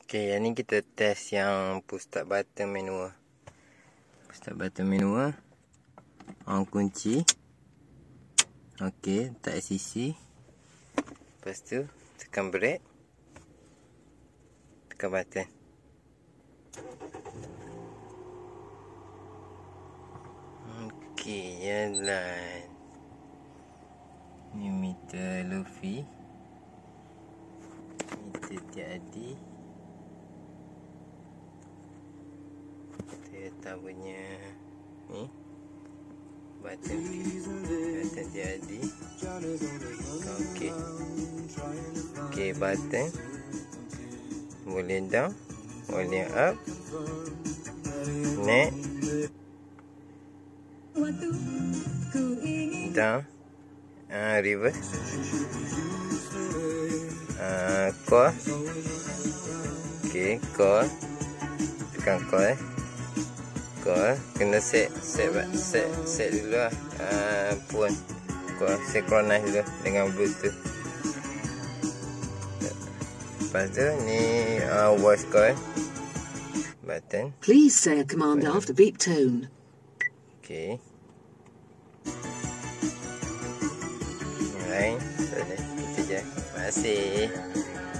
Okay, yang ni kita test yang PushStart button manual. PushStart button manual. On kunci. Okay, letak sisi. Lepas tu, tekan brake. Tekan button. Okay, jalan. Ni meter Luffy. Meter tiadi. Kita punya ni button tiadi. Okey. Okey, button boleh down, boleh up, neck, down, reverse, call. Okey, call. Tekan call. Kena set dulu lah. Puan synchronize dulu dengan bluetooth. Lepas tu ni voice call button. Please say a command after beep tone. Okay. Alright, so itu je. Terima kasih.